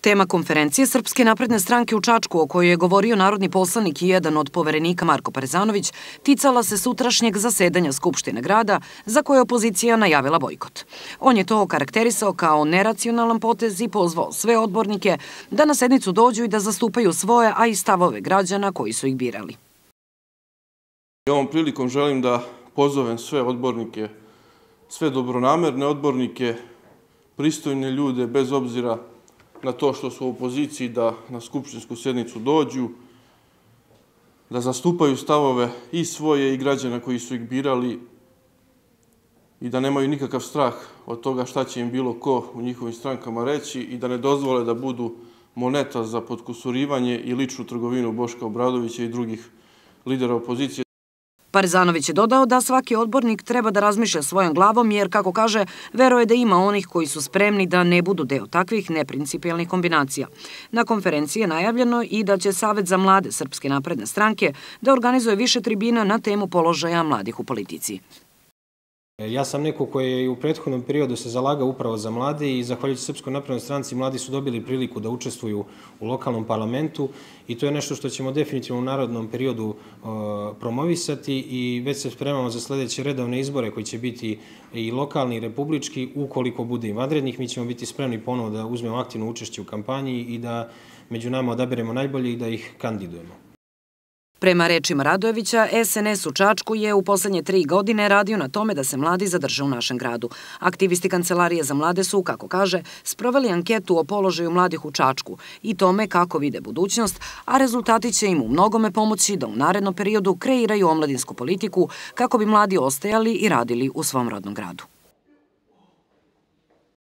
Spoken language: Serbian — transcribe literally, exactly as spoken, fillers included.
Tema konferencije Srpske napredne stranke u Čačku, o kojoj je govorio narodni poslanik i jedan od poverenika Marko Parezanović, ticala se sutrašnjeg zasedanja Skupštine grada, za koje je opozicija najavila bojkot. On je to okarakterisao kao neracionalan potez i pozvao sve odbornike da na sednicu dođu i da zastupaju svoje, a i stavove građana koji su ih birali. Ovom prilikom želim da pozovem sve odbornike, sve dobronamerne odbornike, pristojne ljude, bez obzira na to što su u opoziciji, da na skupštinsku sjednicu dođu, da zastupaju stavove i svoje i građana koji su ih birali i da nemaju nikakav strah od toga šta će im bilo ko u njihovim strankama reći i da ne dozvole da budu moneta za potkusurivanje i ličnu trgovinu Boška Obradovića i drugih lidera opozicije. Parezanović je dodao da svaki odbornik treba da razmišlja svojom glavom jer, kako kaže, veruje da ima onih koji su spremni da ne budu deo takvih neprincipijalnih kombinacija. Na konferenciji je najavljeno i da će Savet za mlade Srpske napredne stranke da organizuje više tribina na temu položaja mladih u politici. Ja sam neko koji je u prethodnom periodu se zalagao upravo za mlade i zahvaljujući Srpskoj naprednoj stranci mladi su dobili priliku da učestvuju u lokalnom parlamentu i to je nešto što ćemo definitivno u narodnom periodu promovisati i već se spremamo za sledeće redovne izbore koji će biti i lokalni i republički. Ukoliko bude i vanrednih, mi ćemo biti spremni ponovo da uzmemo aktivno učešće u kampanji i da među nama odaberemo najbolje i da ih kandidujemo. Prema rečima Radojevića, S N S u Čačku je u poslednje tri godine radio na tome da se mladi zadrže u našem gradu. Aktivisti Kancelarije za mlade su, kako kaže, sproveli anketu o položaju mladih u Čačku i tome kako vide budućnost, a rezultati će im u mnogome pomoći da u narednom periodu kreiraju omladinsku politiku kako bi mladi ostajali i radili u svom rodnom gradu.